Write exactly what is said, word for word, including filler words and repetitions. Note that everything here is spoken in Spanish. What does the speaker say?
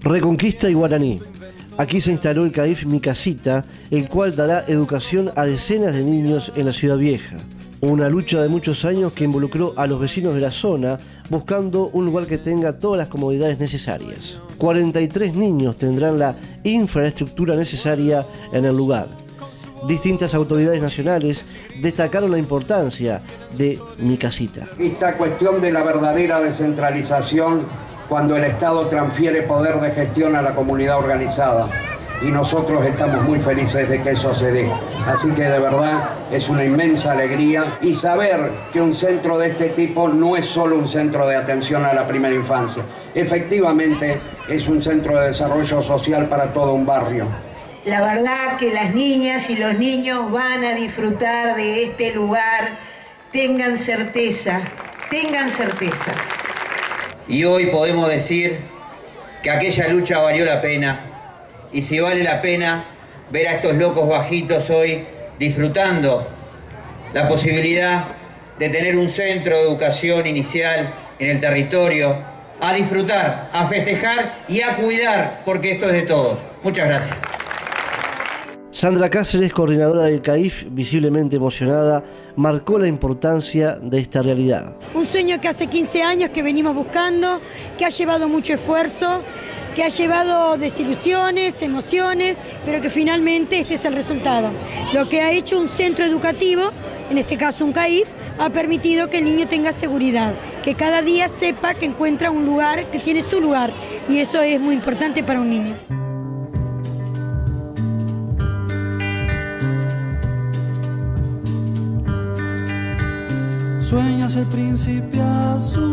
Reconquista y Guaraní. Aquí se instaló el CAIF Mi Casita, el cual dará educación a decenas de niños en la Ciudad Vieja. Una lucha de muchos años que involucró a los vecinos de la zona, buscando un lugar que tenga todas las comodidades necesarias. cuarenta y tres niños tendrán la infraestructura necesaria en el lugar. Distintas autoridades nacionales destacaron la importancia de Mi Casita. Esta cuestión de la verdadera descentralización, cuando el Estado transfiere poder de gestión a la comunidad organizada. Y nosotros estamos muy felices de que eso se dé. Así que de verdad es una inmensa alegría. Y saber que un centro de este tipo no es solo un centro de atención a la primera infancia. Efectivamente es un centro de desarrollo social para todo un barrio. La verdad que las niñas y los niños van a disfrutar de este lugar. Tengan certeza, tengan certeza. Y hoy podemos decir que aquella lucha valió la pena. Y si vale la pena ver a estos locos bajitos hoy disfrutando la posibilidad de tener un centro de educación inicial en el territorio, a disfrutar, a festejar y a cuidar, porque esto es de todos. Muchas gracias. Sandra Cáceres, coordinadora del CAIF, visiblemente emocionada, marcó la importancia de esta realidad. Un sueño que hace quince años que venimos buscando, que ha llevado mucho esfuerzo, que ha llevado desilusiones, emociones, pero que finalmente este es el resultado. Lo que ha hecho un centro educativo, en este caso un CAIF, ha permitido que el niño tenga seguridad, que cada día sepa que encuentra un lugar, que tiene su lugar, y eso es muy importante para un niño. Sueñas el príncipe azul.